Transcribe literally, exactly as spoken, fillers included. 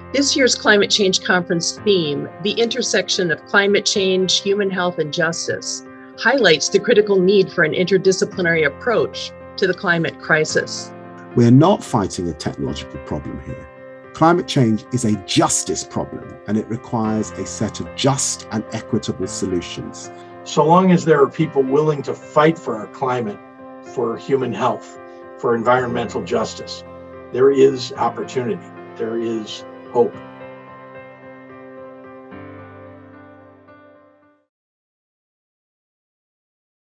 This year's climate change conference theme, the intersection of climate change, human health, and justice, highlights the critical need for an interdisciplinary approach to the climate crisis. We are not fighting a technological problem here. Climate change is a justice problem, and it requires a set of just and equitable solutions. So long as there are people willing to fight for our climate, for human health, for environmental justice, there is opportunity, there is hope.